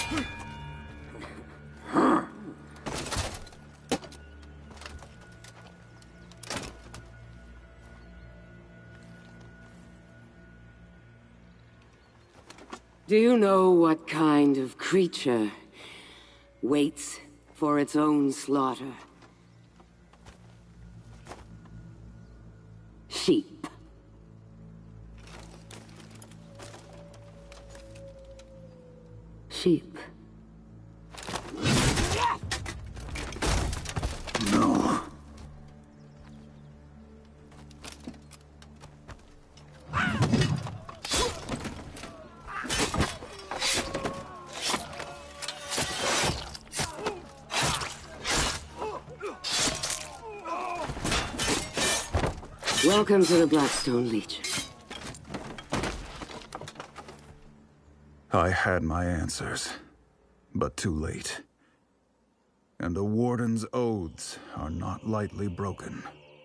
Do you know what kind of creature waits for its own slaughter? Sheep. Sheep. No. Welcome to the Blackstone Legion. I had my answers, but too late. And the Warden's oaths are not lightly broken.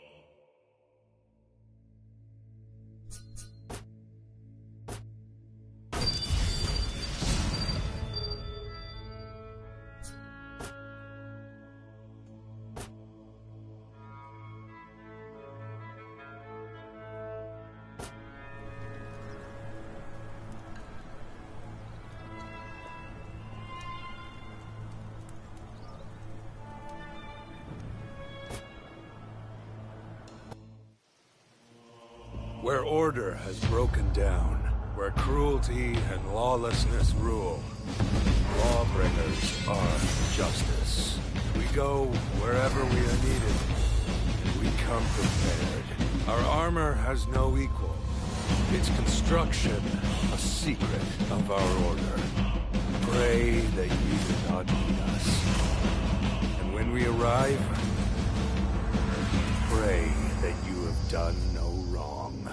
Where order has broken down, where cruelty and lawlessness rule, lawbringers are justice. We go wherever we are needed, and we come prepared. Our armor has no equal. Its construction, a secret of our order. Pray that you do not need us. And when we arrive, pray that you have done no wrong.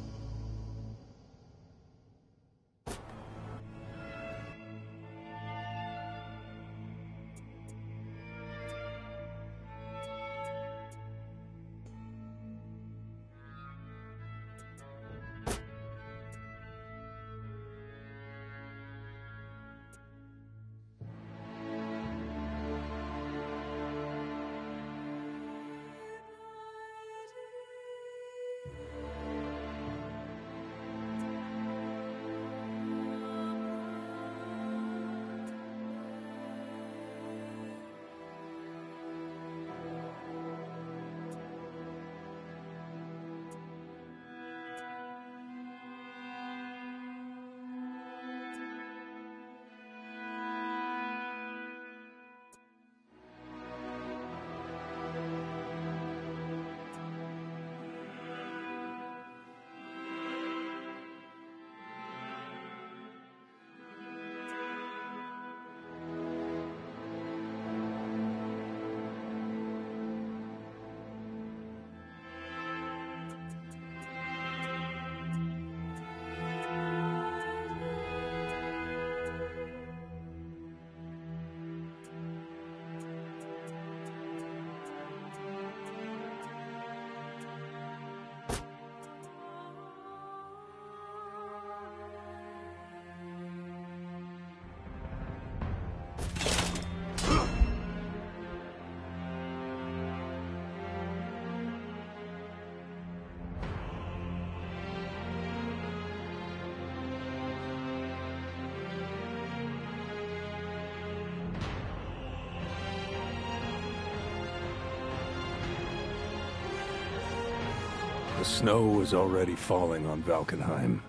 The snow was already falling on Valkenheim.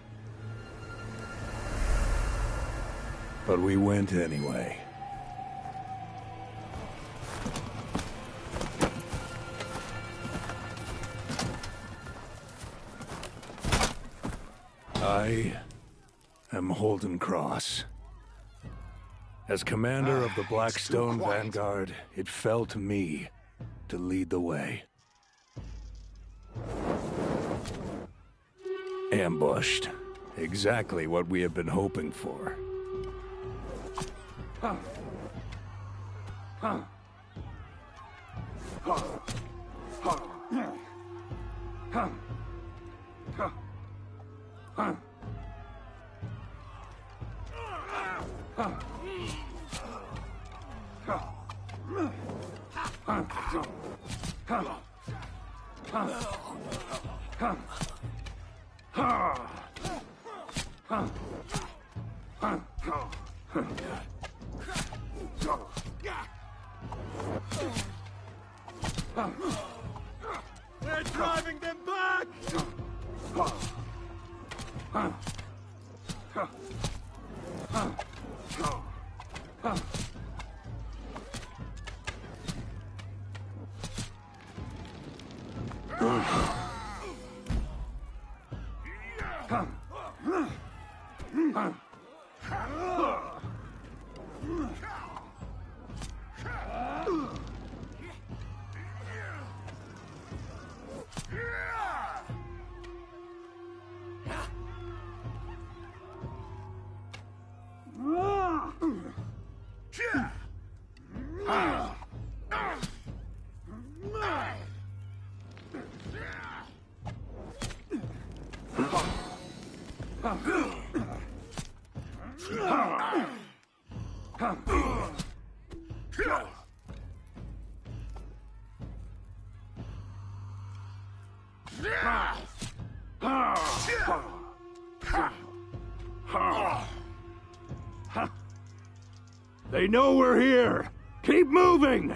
But we went anyway. I am Holden Cross. As commander of the Blackstone Vanguard, it fell to me to lead the way. Ambushed. Exactly what we have been hoping for. We're driving them back! They know we're here! Keep moving!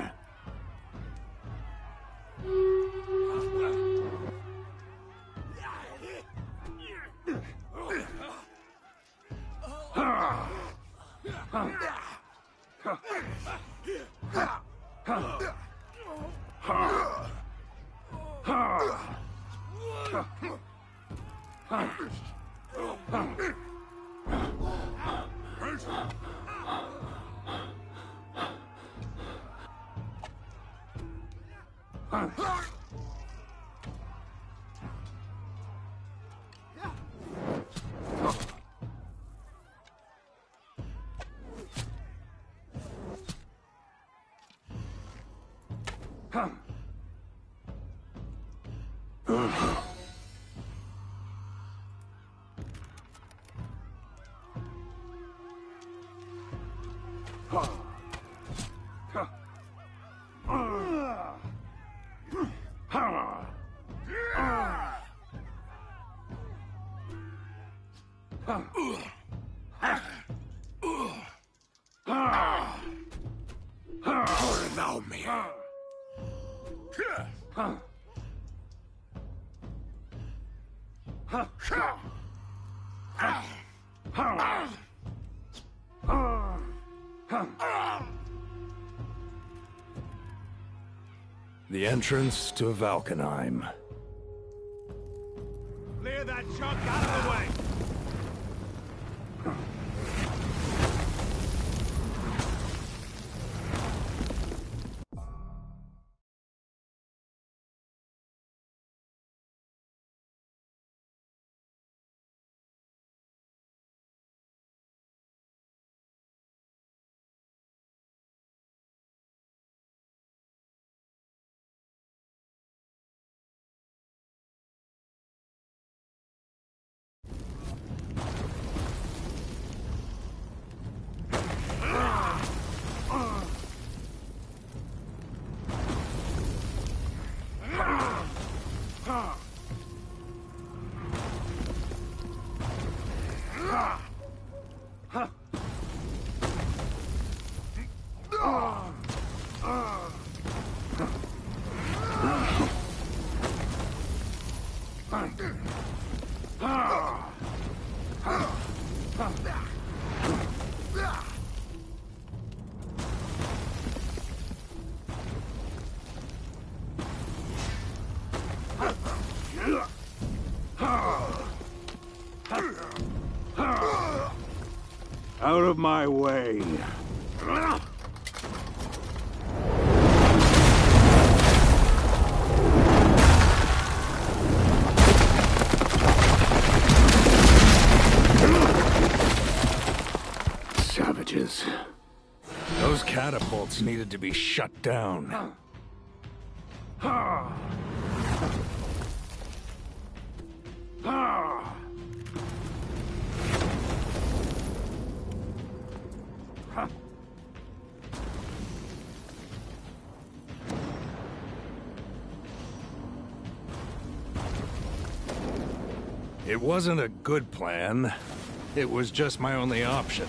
Allow me. The entrance to Valkenheim. Clear that junk out of the way! Out of my way. Savages. Those catapults needed to be shut down. Huh. It wasn't a good plan. It was just my only option.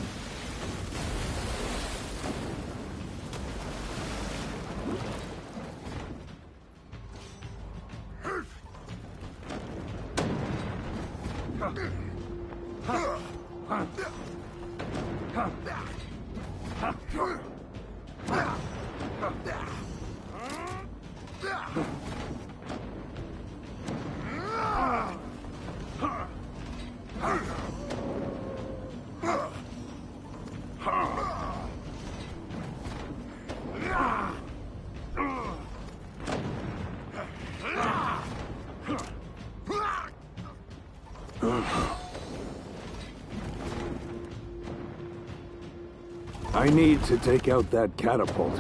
I need to take out that catapult.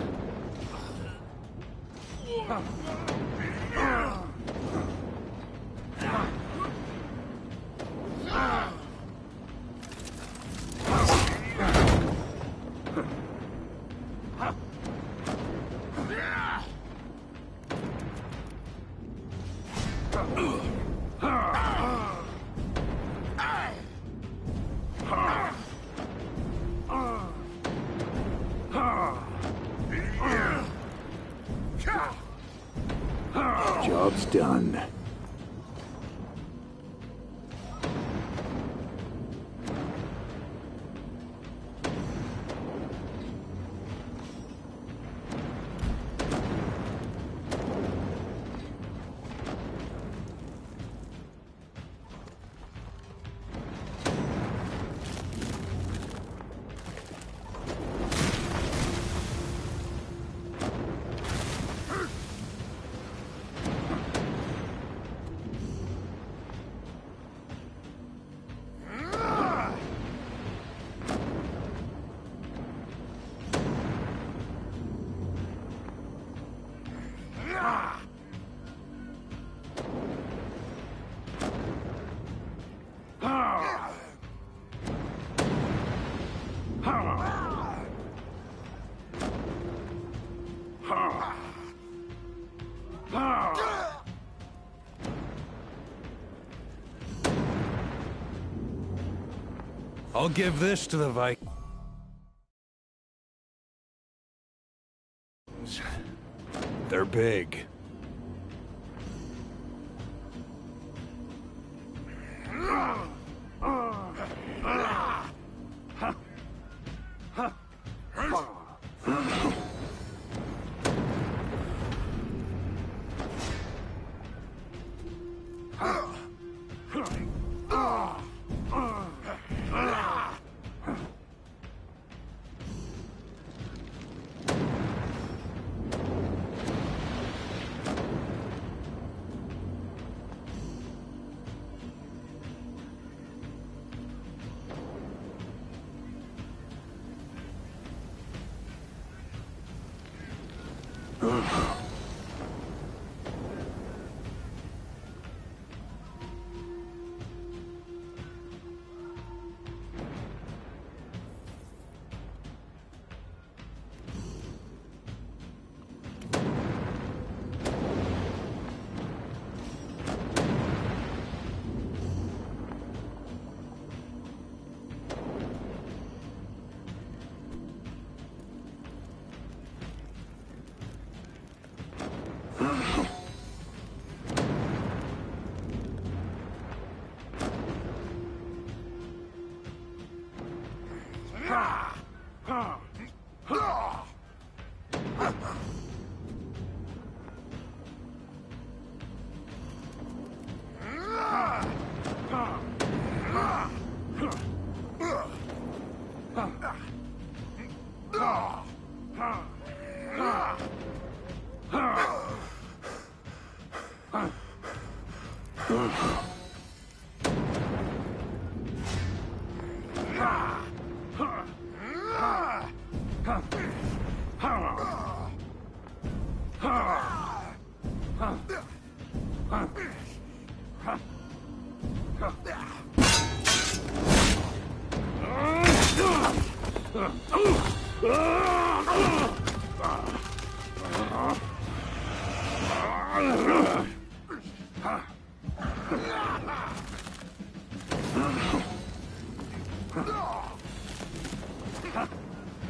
Job's done. I'll give this to the Vikings. They're big.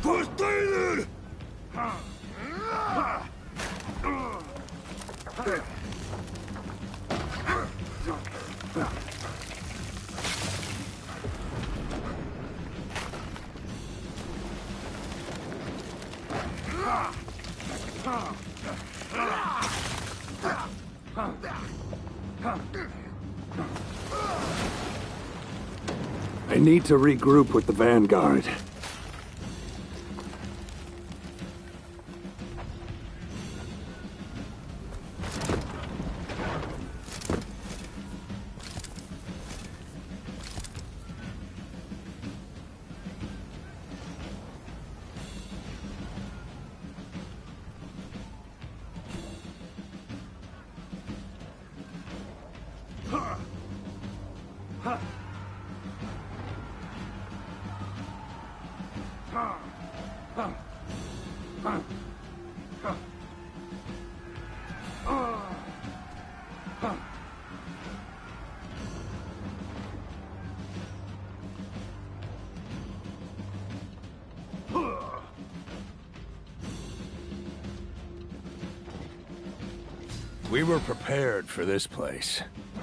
Frustrated! I need to regroup with the Vanguard. We were prepared for this place.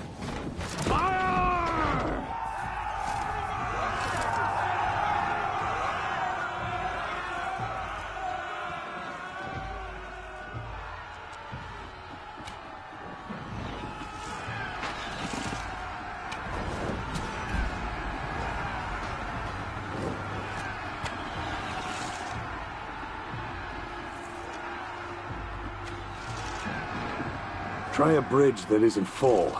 Try a bridge that isn't full.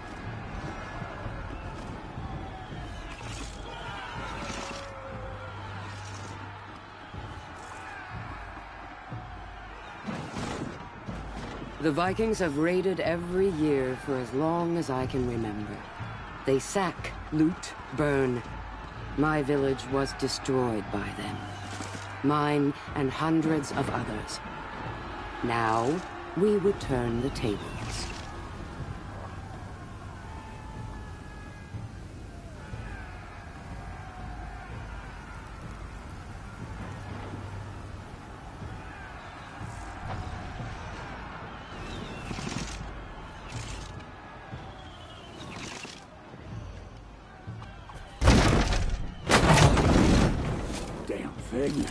The Vikings have raided every year for as long as I can remember. They sack, loot, burn. My village was destroyed by them. Mine and hundreds of others. Now, we would turn the tables. Damn thing.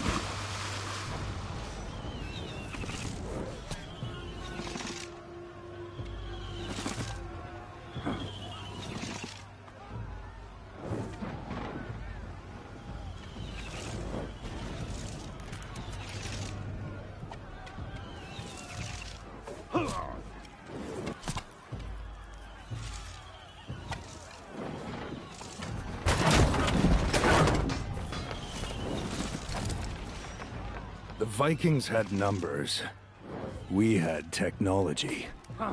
The Vikings had numbers. We had technology.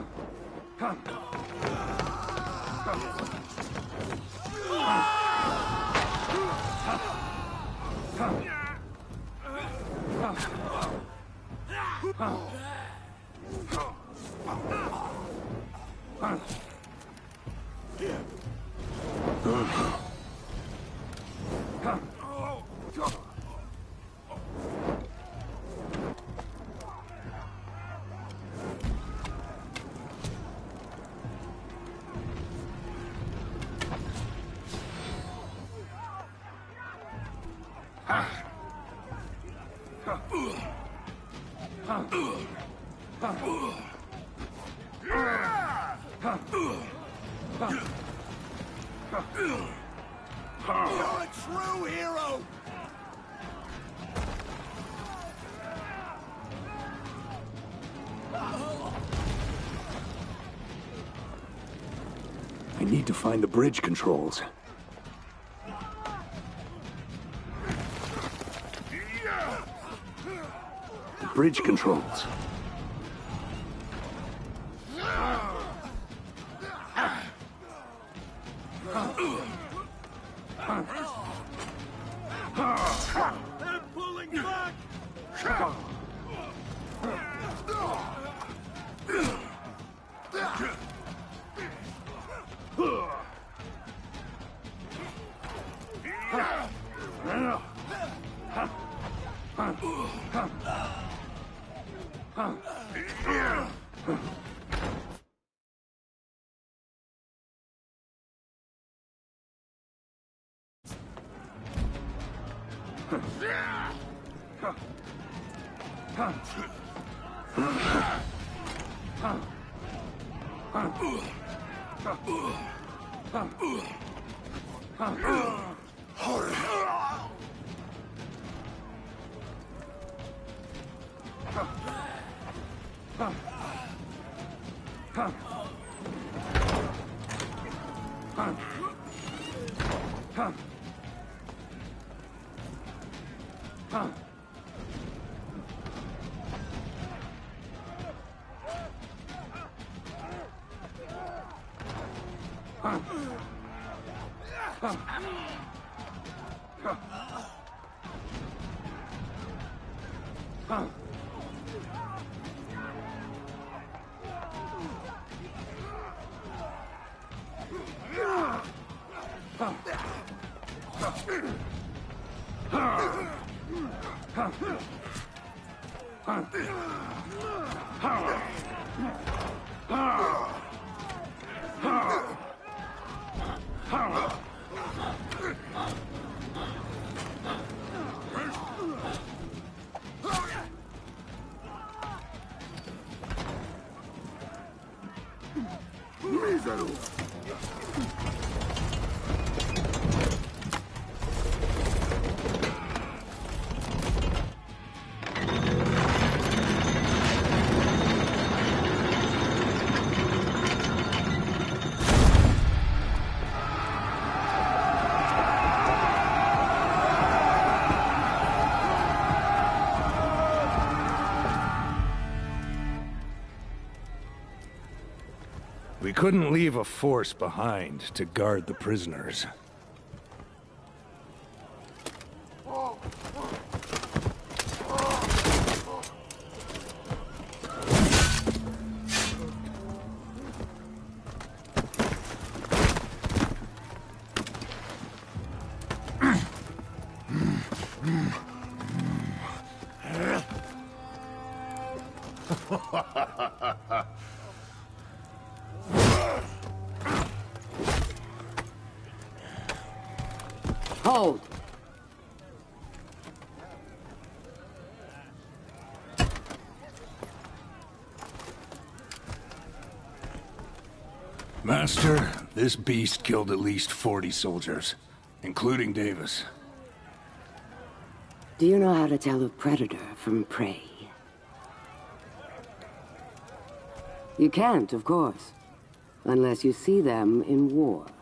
You're a true hero! I need to find the bridge controls. The bridge controls. They're pulling back! We couldn't leave a force behind to guard the prisoners. Hold! Master, this beast killed at least 40 soldiers, including Davis. Do you know how to tell a predator from prey? You can't, of course. Unless you see them in war.